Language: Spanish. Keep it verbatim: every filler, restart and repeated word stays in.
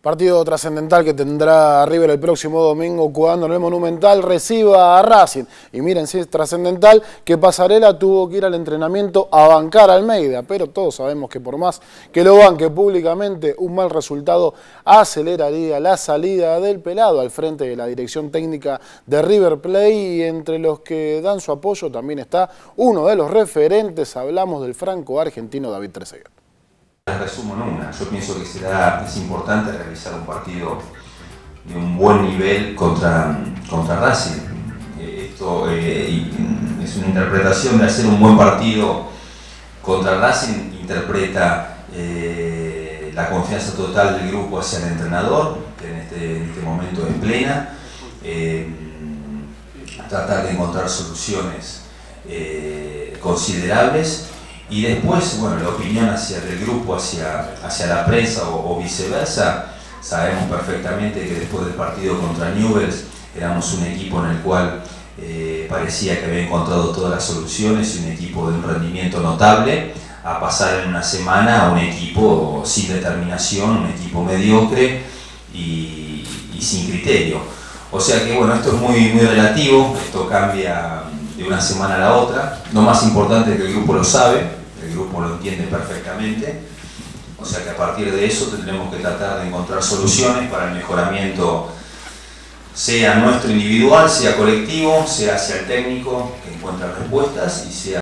Partido trascendental que tendrá River el próximo domingo cuando en el Monumental reciba a Racing. Y miren, si es trascendental que Pasarela tuvo que ir al entrenamiento a bancar a Almeida, pero todos sabemos que por más que lo banque públicamente, un mal resultado aceleraría la salida del pelado al frente de la dirección técnica de River Plate, y entre los que dan su apoyo también está uno de los referentes, hablamos del franco-argentino David Trezeguet. Las resumo en una. Yo pienso que será, es importante realizar un partido de un buen nivel contra, contra Racing. Eh, esto eh, es una interpretación de hacer un buen partido contra Racing, interpreta eh, la confianza total del grupo hacia el entrenador, que en este, en este momento es plena, eh, tratar de encontrar soluciones eh, considerables. Y después, bueno, la opinión hacia el grupo, hacia, hacia la prensa o, o viceversa. Sabemos perfectamente que después del partido contra Newell's éramos un equipo en el cual eh, parecía que había encontrado todas las soluciones y un equipo de un rendimiento notable, a pasar en una semana a un equipo sin determinación, un equipo mediocre y, y sin criterio. O sea que bueno, esto es muy, muy relativo, esto cambia de una semana a la otra. Lo más importante es que el grupo lo sabe, el grupo lo entiende perfectamente, o sea que a partir de eso tendremos que tratar de encontrar soluciones para el mejoramiento, sea nuestro individual, sea colectivo, sea hacia el técnico que encuentra respuestas y sea